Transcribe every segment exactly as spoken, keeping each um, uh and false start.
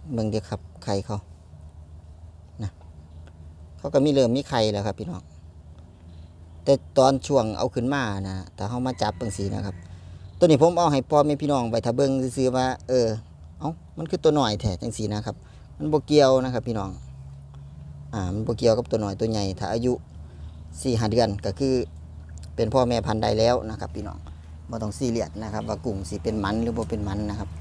เบิ่งเดี๋ยวครับไข่เขานะเขาก็มีเริ่มมีไข่แล้วครับพี่น้องแต่ตอนช่วงเอาขึ้นมานะแต่เขามาจับเบิ่งสีนะครับตัวนี้ผมเอาให้พ่อแม่พี่น้องไปถ้าเบิ่งซื้อว่าเออเอ้ามันคือตัวหน่อยแท้จังสีนะครับมันบ่เกี่ยวนะครับพี่น้องอ่ามันบ่เกี่ยวกับตัวหน่อยตัวใหญ่ถ้าอายุสี่ห้าเดือนก็คือเป็นพ่อแม่พันธุ์ได้แล้วนะครับพี่น้องบ่ต้องซีเรียสนะครับว่ากุ้งสิเป็นมันหรือบ่เป็นมันนะครับ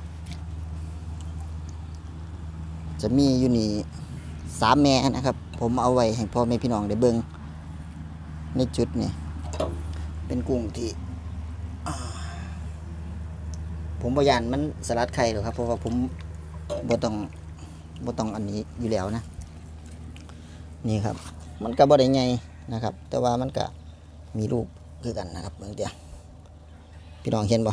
จะมีอยู่นี่สามแม่นะครับผมเอาไว้ให้พ่อแม่พี่น้องได้เบิ่งในจุดนี้เป็นกุ้งที่ผมบ่ยานมันสลัดไข่หรอกครับเพราะว่าผมบ่ต้องบ่ต้องอันนี้อยู่แล้วนะนี่ครับมันก็บ่ได้ใหญ่นะครับ แต่ว่ามันก็มีลูกคือกันนะครับเบิ่งเดี๋ยวพี่น้องเห็นบ่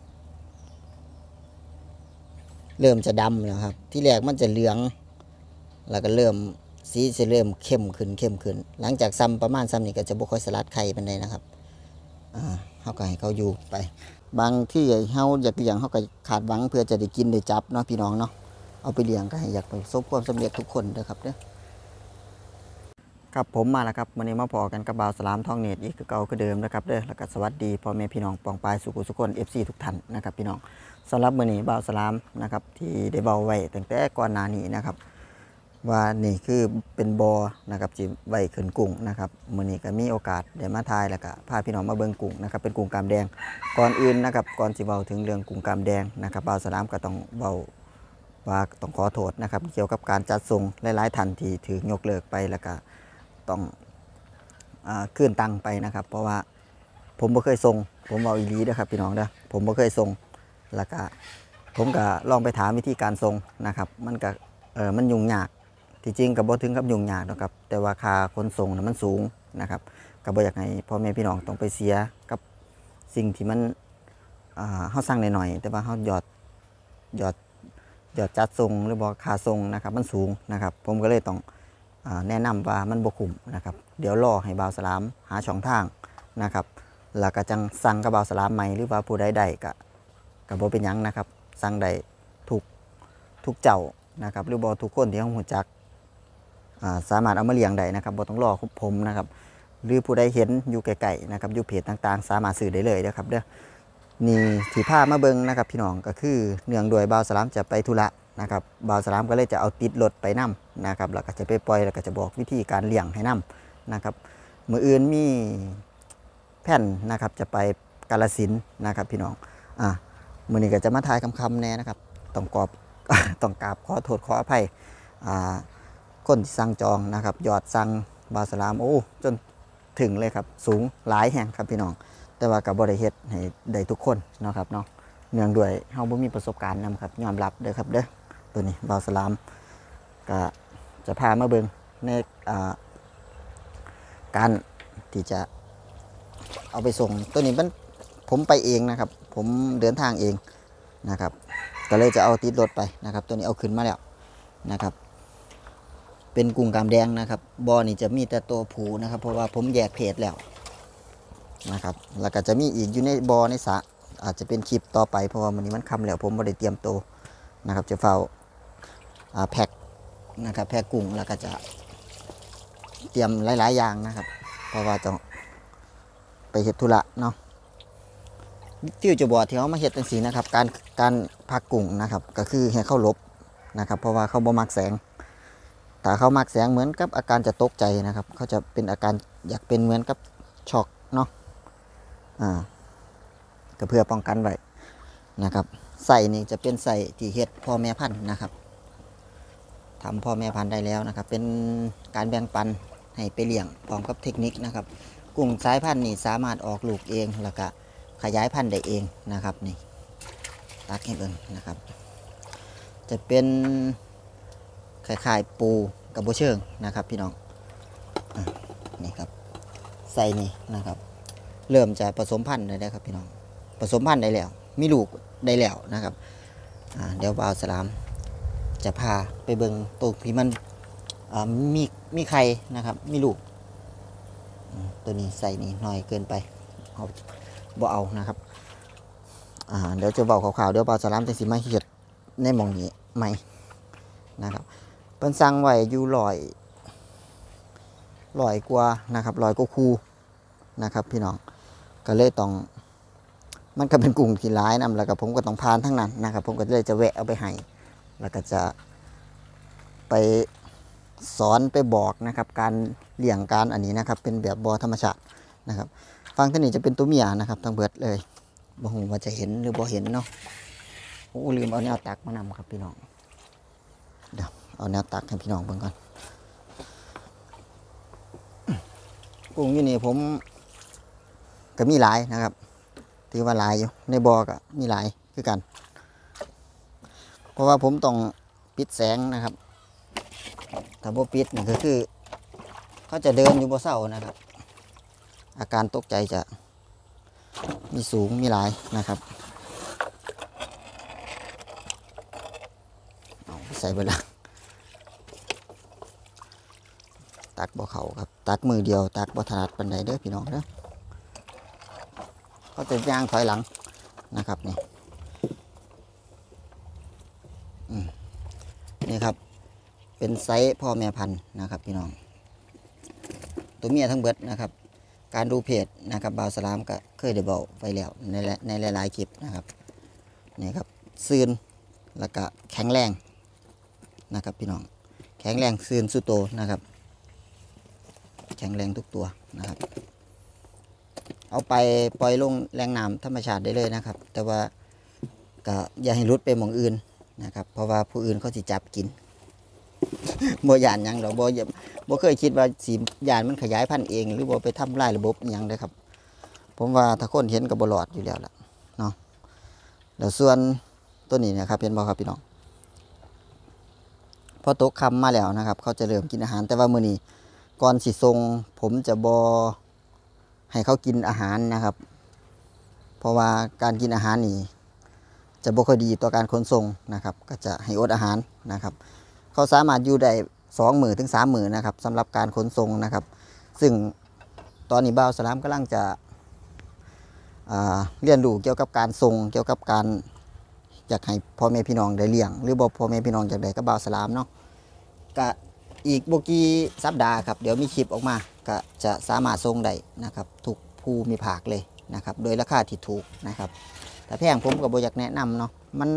เริ่มจะดำแล้วครับที่แรกมันจะเหลืองแล้วก็เริ่มสีจะเริ่มเข้มขึ้นเข้มขึ้นหลังจากซ้ำประมาณซ้ำนี้ก็จะบ่ค่อยสลัดไข่ปานใดนะครับอ่าเฮาก็ให้เขาอยู่ไปบางที่เฮาอยากเลี้ยงเฮาก็ขาดหวังเพื่อจะได้กินได้จับเนาะพี่น้องเนาะเอาไปเลี้ยงก็ให้อยากประสบความสำเร็จทุกคนเด้อครับเด้อครับผมมาแล้วครับวันนี้มาพอกันกับบ่าวสลามทองเนตรอีกคือเก่าคือเดิมนะครับเด้อแล้วก็สวัสดีพ่อแม่พี่น้องปองปายสุขุสุขคน เอฟ ซี ทุกท่านนะครับพี่น้องสำหรับมื้อนี้บ่าวสลามนะครับที่ได้เบาไว้ตั้งแต่ก่อนหน้านี้นะครับว่านี่คือเป็นบอนะครับที่ไว้ขึ้นกุ้งนะครับมื้อนี้ก็มีโอกาสได้มาถ่ายแล้วก็พาพี่น้องมาเบิ่งกุ้งนะครับเป็นกุ้งกามแดงก่อนอื่นนะครับก่อนสิเว้าถึงเรื่องกุ้งกามแดงนะครับบ่าวสลามก็ต้องเว้าว่าต้องขอโทษนะครับเกี่ยวกับการจัดส่งหลายๆท่านที่ถูกยกเลิกไปแล้วก็ต้องอ่าคืนตังไปนะครับเพราะว่าผมบ่เคยส่งผมเอาอีหลีนะครับพี่น้องเด้อผมบ่เคยส่งแล้วก็ผมก็ลองไปถามวิธีการส่งนะครับมันก็เออมันยุ่งยากที่จริงก็บ่ถึงกับยุ่งยากนะครับแต่ว่าค่าขนส่งน่ะมันสูงนะครับก็บ่อยากให้พ่อแม่พี่น้องต้องไปเสียกับสิ่งที่มันอ่าเฮาสั่งหน่อยๆแต่ว่าเฮายอดยอดยอดจัดส่งหรือบ่ค่าส่งนะครับมันสูงนะครับผมก็เลยต้องแนะนำว่ามันบ่คุ้มนะครับเดี๋ยวรอให้บ่าวสลามหาช่องทางนะครับแล้วก็จังสั่งกับบ่าวสลามใหม่หรือว่าผู้ใดได้ก็ก็บ่เป็นหยังนะครับสั่งได้ทุกทุกเจ้านะครับหรือบ่ทุกคนที่เฮารู้จักสามารถเอามาเลี้ยงได้นะครับบ่ต้องรอผมนะครับหรือผู้ใดเห็นอยู่ไกลๆนะครับอยู่เพจต่างๆสามารถซื้อได้เลยนะครับเด้อนี่ที่พามาเบิ่งนะครับพี่น้องก็คือเนื่องด้วยบ่าวสลามจะไปธุระนะครับบ่าวสลามก็เลยจะเอาติดรถไปนำนะครับแล้วก็จะไปปล่อยแล้วก็จะบอกวิธีการเลี้ยงให้นำนะครับมื้ออื่นมีแผ่นนะครับจะไปกาฬสินธุ์นะครับพี่น้องอ่ะมื้อนี้ก็จะมาถ่ายคำๆแน่นะครับต้องกอบต้องกราบขอโทษขออภัยอ่าคนที่สั่งจองนะครับยอดสั่งบ่าวสลามโอ้จนถึงเลยครับสูงหลายแห่งครับพี่น้องแต่ว่าก็บ่ได้เฮ็ดให้ได้ทุกคนเนาะครับเนาะเนื่องด้วยเฮาบ่มีประสบการณ์นำครับยอมรับเด้อครับเด้อตัวนี้บ่าวสลามก็จะพามาเบิ่งในการที่จะเอาไปส่งตัวนี้มันผมไปเองนะครับผมเดินทางเองนะครับก็เลยจะเอาติดรถไปนะครับตัวนี้เอาขึ้นมาแล้วนะครับเป็นกุ้งกามแดงนะครับบอนี่จะมีแต่ตัวผูนะครับเพราะว่าผมแยกเพศแล้วนะครับแล้วก็จะมีอีกอยู่ในบอในสระอาจจะเป็นคลิปต่อไปเพราะว่าวันนี้มันค่ำแล้วผมไม่ได้เตรียมตัวนะครับจะเฝ้าแพ็คนะครับแพ็คกุ้งแล้วก็จะเตรียมหลายๆอย่างนะครับเพราะว่าจะไปเฮ็ดธุระเนาะที่จะบอกที่เขามาเฮ็ดจังซี่นะครับการการพักกุ้งนะครับก็คือให้เขาหลบนะครับเพราะว่าเขาบ่มักแสงถ้าเขามักแสงเหมือนกับอาการจะตกใจนะครับเขาจะเป็นอาการอยากเป็นเหมือนกับช็อกเนาะอ่าก็เพื่อป้องกันไว้นะครับใส่นี่จะเป็นใส่ที่เฮ็ดพ่อแม่พันธุ์นะครับทำพ่อแม่พันธุ์ได้แล้วนะครับเป็นการแบ่งปันให้ไปเลี้ยงพร้อมกับเทคนิคนะครับกุ้งสายพันธุ์นี่สามารถออกลูกเองแล้วก็ขยายพันธุ์ได้เองนะครับนี่ตักให้เบิ่งนะครับจะเป็นคล้ายๆปูกับโบเชิงนะครับพี่น้องอ่ะนี่ครับใส่นี่นะครับเริ่มจะผสมพันธุ์ได้แล้วครับพี่น้องผสมพันธุ์ได้แล้วมีลูกได้แล้วนะครับอ่าเดี๋ยวบ่าวสลามจะพาไปเบิ่งตัวที่มันอ่ามีมีไข่นะครับมีลูกตัวนี้ใส่นี่น้อยเกินไปเอาบ่เอานะครับอ่าเดี๋ยวจะบอกข่าวๆเดี๋ยวบ่าวสลามจะสิมาเฮ็ดในหม่องนี้ใหม่นะครับเพิ่นสั่งไว้อยู่ร้อยร้อยกว่านะครับร้อยกว่าคู่นะครับพี่น้องก็เลยต้องมันก็เป็นกุ้งที่ร้ายนำแล้วก็ผมก็ต้องพานทั้งนั้นนะครับผมก็เลยจะแวะเอาไปให้แล้วก็จะไปสอนไปบอกนะครับการเลี้ยงการอันนี้นะครับเป็นแบบบ่อธรรมชาตินะครับฟังท่านี้จะเป็นตัวเมียนะครับทั้งเบิดเลยบ่ฮู้ว่าจะเห็นหรือบ่เห็นเนาะโอ้ลืมเอาแนวตักมานำครับพี่น้องเดี๋ยวเอาแนวตักให้พี่น้องเบิ่งก่อนกุ้งอยู่นี่ผมก็มีหลายนะครับถือว่าหลายอยู่ในบ่อก็มีหลายคือกันเพราะว่าผมต้องปิดแสงนะครับถ้าบ่ปิดนี่ก็คือเขาจะเดินอยู่บ่เศร้านะครับอาการตกใจจะมีสูงมีหลายนะครับเอาใส่ไปละตักบ่เขาครับตักมือเดียวตักบ่ถนัดปานใดเด้อพี่น้องเด้อเขาจะย่างถอยหลังนะครับนี่นี่ครับเป็นไซส์พ่อแม่พันธุ์นะครับพี่น้องตัวเมียทั้งเบิดนะครับการดูเพจนะครับบ่าวสลามก็เคยได้บอกไปแล้วในในหลายๆคลิปนะครับนี่ครับซื่นแล้วก็แข็งแรงนะครับพี่น้องแข็งแรงซื่นสุดโตนะครับแข็งแรงทุกตัวนะครับเอาไปปล่อยลงแรงน้ำธรรมชาติได้เลยนะครับแต่ว่าก็อย่าให้รุดไปหม่องอื่นนะครับเพราะว่าผู้อื่นเขาสิจับกินบ่ยานยังหรอกบ่บ่เคยคิดว่าสียานมันขยายพันธุ์เองหรือบ่ไปทำลายระบบยังเลยครับผมว่าถ้าคนเห็นก็บ่รอดอยู่แล้วล่ะเนาะแล้วส่วนตัวนี้นะครับเห็นบ่ครับพี่น้องพอตกค่ำมาแล้วนะครับเขาจะเริ่มกินอาหารแต่ว่ามื้อนี้ก่อนสิส่งผมจะบ่ให้เขากินอาหารนะครับเพราะว่าการกินอาหารนี่จะบ่ค่อยดีต่อการขนส่งนะครับก็จะให้อดอาหารนะครับเขาสามารถอยู่ได้สองมื้อถึงสามมื้อนะครับสำหรับการขนส่งนะครับซึ่งตอนนี้บ่าวสลามกำลังจะเรียนรู้เกี่ยวกับการส่งเกี่ยวกับการอยากให้พ่อแม่พี่น้องได้เลี้ยงหรือบ่พ่อแม่พี่น้องอยากได้กับบ่าวสลามเนาะก็อีกบ่กี่สัปดาห์ครับเดี๋ยวมีคลิปออกมาก็จะสามารถส่งได้นะครับทุกภูมิภาคเลยนะครับโดยราคาที่ถูกนะครับแต่แพงผมก็บ่อยากแนะนำเนาะมัน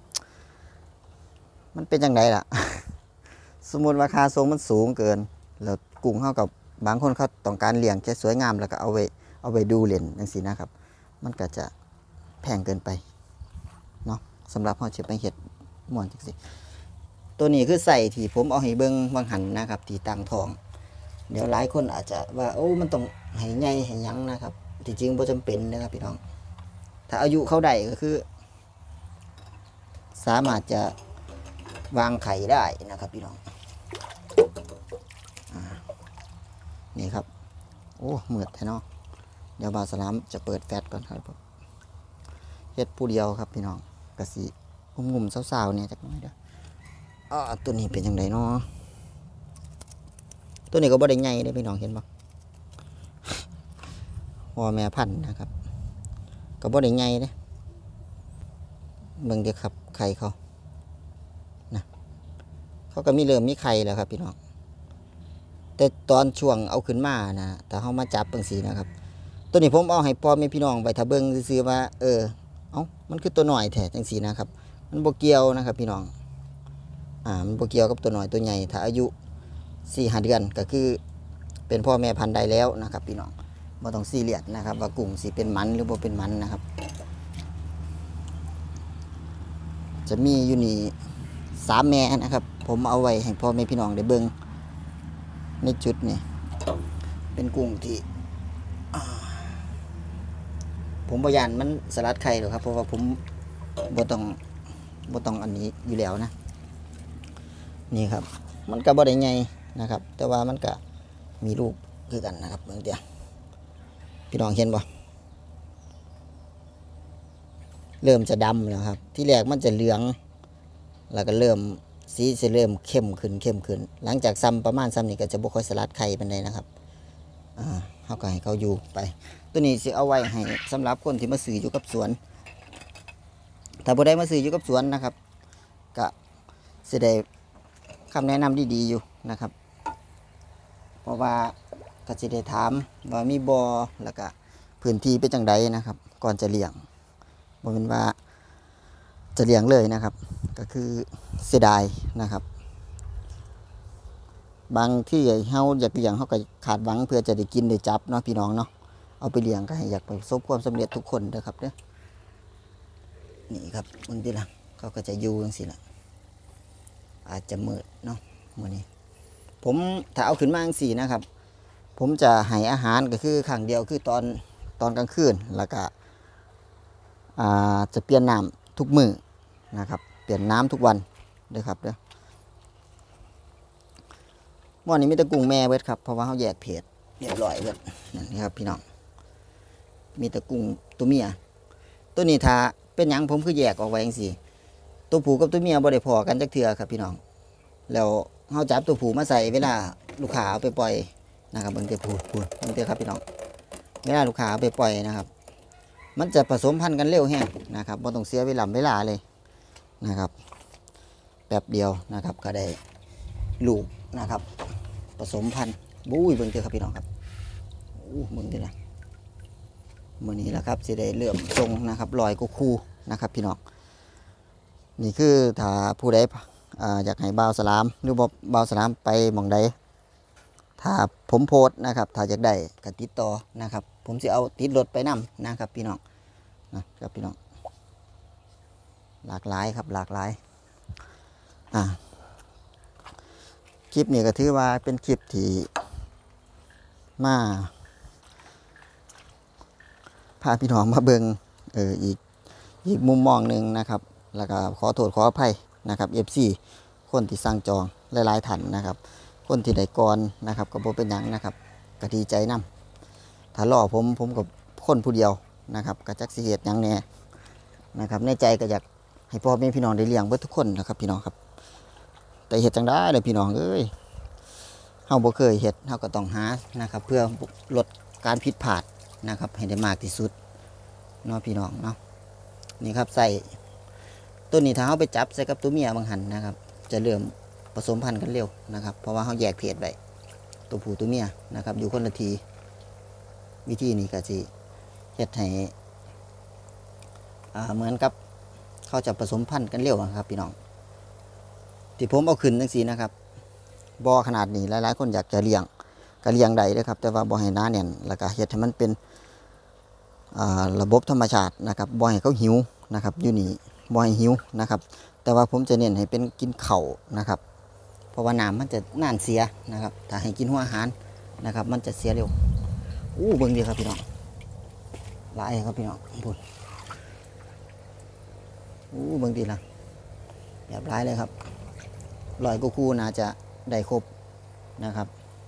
มันเป็นยังไงล่ะ สมมติราคาทรงมันสูงเกินแล้วกุ้งเข้ากับบางคนเขาต้องการเลี้ยงแค่สวยงามแล้วก็เอาไว้เอาไว้ดูเล่นจังซี่นะครับมันก็จะแพงเกินไปเนาะสำหรับเขาจะไปเห็ดม่วนจังซี่ตัวนี้คือใส่ที่ผมเอาให้เบิ่งวางหันนะครับที่ตั้งท้องเดี๋ยวหลายคนอาจจะว่าโอ้มันต้องให้ใหญ่ให้ยั้งนะครับที่จริงบ่จำเป็นนะครับพี่น้องถ้าอายุเขาได้ก็คือสามารถจะวางไข่ได้นะครับพี่น้องนี่ครับโอ้เหมือดแท้เนาะเดี๋ยวบ่าวสลามจะเปิดแฟลชก่อนครับเฮ็ดผู้เดียวครับพี่น้องกะสิงุ่มๆสาวๆเนี่ยจักหน่อยเด้ออ๋อตัวนี้เป็นยังไงเนาะตัวนี้ก็บ่ได้ใหญ่เด้พี่น้องเห็นบ่พ่อแม่พันธุ์นะครับก็บ่ได้ใหญ่เด้เบิ่งเด้อครับไข่เขานะเขาก็มีเริ่มมีไข่แล้วครับพี่น้องแต่ตอนช่วงเอาขึ้นมานะแต่เขามาจับเบิ่งสีนะครับตัวนี้ผมเอาให้พ่อแม่พี่น้องไปถ้าเบิ่งซื่อๆว่าเออเอ้ามันคือตัวหน่อยแท้จังสีนะครับมันบ่เกี่ยวนะครับพี่น้องอ่ามันบ่เกี่ยวกับตัวหน่อยตัวใหญ่ถ้าอายุ สี่ห้า เดือนก็คือเป็นพ่อแม่พันธุ์ได้แล้วนะครับพี่น้องบ่ต้องซีเรียสนะครับว่ากุ้งสิเป็นมันหรือบ่เป็นมันนะครับจะมีอยู่นี่สามแม่นะครับผมเอาไว้ให้พ่อแม่พี่น้องได้เบิ่งในจุดนี้เป็นกุ้งที่ผมบ่ยานมันสลัดไข่หรอกครับเพราะว่าผมบ่ต้องบ่ต้องอันนี้อยู่แล้วนะนี่ครับมันก็บ่ได้ใหญ่นะครับแต่ว่ามันก็มีลูกคือกันนะครับเบิ่งเดี๋ยวพี่น้องเห็นบ่เริ่มจะดำแล้วครับที่แรกมันจะเหลืองแล้วก็เริ่มสีจะเริ่มเข้มขึ้นเข้มขึ้นหลังจากซ้ำประมาณซ้ำนี่ก็จะบ่ค่อยสลัดไข่ปานใดนะครับอ่าเฮาก็ให้เขาอยู่ไปตัวนี้สิเอาไว้ให้สำหรับคนที่มาซื้ออยู่กับสวนถ้าบ่ได้มาซื้ออยู่กับสวนนะครับก็สิได้คำแนะนำดีๆอยู่นะครับเพราะว่าก็จะได้ถามว่ามีบ่อแล้วก็พื้นที่เป็นจังไดนะครับก่อนจะเลี้ยงบ่เป็นว่าจะเลี้ยงเลยนะครับก็คือเสียดายนะครับบางที่เฮาอยากเลี้ยงเฮาก็ขาดหวังเพื่อจะได้กินได้จับเนาะพี่น้องเนาะเอาไปเลี้ยงก็ให้อยากประสบความสำเร็จทุกคนเด้อครับเด้อนี่ครับบางทีละเขาก็จะอยู่จังซี่ล่ะอาจจะมืดเนาะมื้อนี้ผมถ้าเอาขึ้นมาจังซี่นะครับผมจะให้อาหารก็คือครั้งเดียวคือตอนตอนกลางคืนแล้วก็อ่าจะเปลี่ยนน้ำทุกมื้อนะครับเปลี่ยนน้ำทุกวันเด้อครับเด้อวันนี้มีแต่กุ้งแม่เบิดครับเพราะว่าเขาแยกเพศเรียบร้อยเบิดนั่นนี่ครับพี่น้องมีแต่กุ้งตัวเมียตัวนี้ถ้าเป็นหยังผมคือแยกออกไว้จังซี่ตัวผู้กับตัวเมียบ่ได้พอกันจักเทื่อครับพี่น้องแล้วเขาจับตัวผู้มาใส่เวลาลูกค้าเอาไปปล่อยนะครับเบิ่งแต่ผู้ผู้เบิ่งแต่ครับพี่น้องเวลาลูกค้าเอาไปปล่อยนะครับมันจะผสมพันธุ์กันเร็วแฮงนะครับบ่ต้องเสียเวลาเวลาเลยนะครับแป๊บเดียวนะครับก็ได้ลูกนะครับผสมพันธุ์บุ้ยเบิ่งเถอะครับพี่น้องครับอู้เบิ่งเถอะนะมื้อนี้แหละครับสิได้เริ่มทรงนะครับลอยกูคูนะครับพี่น้องนี่คือถ้าผู้ใดอ่าอยากให้บ่าวสลามหรือบ่บ่าวสลามไปหม่องใดถ้าผมโพสต์นะครับถ้าอยากได้ก็ติดต่อนะครับผมสิเอาติดรถไปนํนะครับพี่น้องนะครับพี่น้องหลากหลายครับหลากหลายอ่าคลิปนี้ก็ถือว่าเป็นคลิปที่มาพาพี่น้องมาเบิงเอออีกอีกมุมมองหนึ่งนะครับแล้วก็ขอโทษขออภัยนะครับ เอฟ ซี คนที่สั่งจองหลายๆท่านนะครับคนที่ได้ก่อนนะครับก็บ่เป็นหยังนะครับก็ดีใจนำถ้ารอผมผมกับคนผู้เดียวนะครับก็จักสิเฮ็ดหยังแน่นะครับในใจก็อยากให้พ่อแม่พี่น้องได้เลี้ยงเบิดทุกคนนะครับพี่น้องครับแต่เฮ็ดจังได้เลยพี่น้องเอ้ยเฮาบ่เคยเฮ็ดเฮาก็ต้องหานะครับเพื่อลดการผิดพลาดนะครับให้ได้มากที่สุดเนาะพี่น้องเนาะนี่ครับใส่ตัวนี้ถ้าเฮาไปจับใส่กับตัวเมียบางหันนะครับจะเริ่มผสมพันธุ์กันเร็วนะครับเพราะว่าเฮาแยกเพศไว้ตัวผู้ตัวเมียนะครับอยู่คนละทีวิธีนี้ก็สิเฮ็ดให้อ่าเหมือนกับเขาจะผสมพันธุ์กันเร็วนะครับพี่น้องที่ผมเอาขึ้นจังซี่นะครับบ่อขนาดนี้หลายๆคนอยากจะเลี้ยงก็เลี้ยงได้เด้อครับแต่ว่าบ่ให้หนาแน่นแล้วก็เฮ็ดให้มันเป็นอ่าระบบธรรมชาตินะครับบ่ให้เขาหิวนะครับอยู่นี่บ่ให้หิวนะครับแต่ว่าผมจะเน้นให้เป็นกินเข่านะครับเพราะว่าน้ำมันจะน่านเสียนะครับถ้าให้กินหัวอาหารนะครับมันจะเสียเร็วอู้เบิ่งดีครับพี่น้องหลายครับพี่น้องพุ่นอู้เบิ่งดีละแบบหลายเลยครับลอยกูคูน่าจะได้ครบนะครับ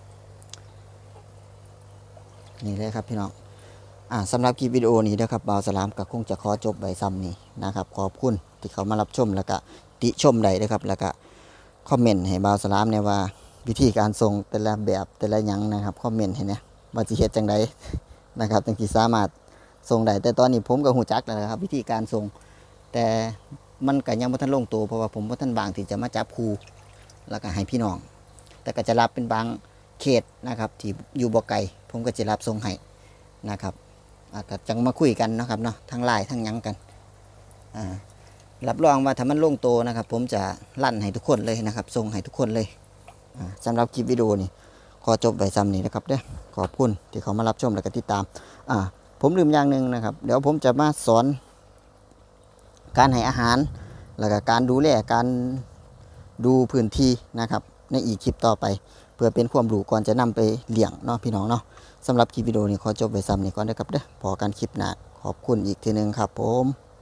นี่เลยครับพี่น้องอ่าสำหรับคลิปวิดีโอนี้นะครับบ่าวสลามก็คงจะขอจบไว้ซ้ำนี้นะครับขอบคุณที่เขามารับชมแล้วก็ติชมได้นะครับแล้วก็คอมเมนต์ให้บ่าวสลามเนี่ยว่าวิธีการส่งแต่ละแบบแต่ละหยังนะครับคอมเมนต์ให้เนี่ยว่าสิเฮ็ดจังไดนะครับจังสิสามารถส่งได้แต่ตอนนี้ผมก็ฮู้จักแล้วนะครับวิธีการส่งแต่มันก็ยังบ่ทันลงตัวเพราะว่าผมบ่ทันบางที่จะมาจับคู่แล้วก็ให้พี่น้องแต่ก็จะรับเป็นบางเขตนะครับที่อยู่บ่ไกลผมก็จะรับส่งให้นะครับอาจจะจังมาคุยกันนะครับเนาะทั้งไลน์ทั้งหยังกันอ่ารับรองว่าถ้ามันลงตัวนะครับผมจะลั่นให้ทุกคนเลยนะครับส่งให้ทุกคนเลยอ่าสำหรับคลิปวิดีโอนี้ขอจบไว้ซ้ำนี้นะครับเด้อขอบคุณที่เขามารับชมและก็ติดตามอ่าผมลืมอย่างหนึ่งนะครับเดี๋ยวผมจะมาสอนการให้อาหารแล้วก็การดูแลการดูพื้นที่นะครับในอีกคลิปต่อไปเพื่อเป็นความรู้ก่อนจะนำไปเลี้ยงเนาะพี่น้องเนาะสำหรับคลิปวิดีโอนี้ขอจบไว้ซ้ำนี้ก่อนนะครับเด้อพอกันคลิปหน้าขอบคุณอีกทีนึงครับผม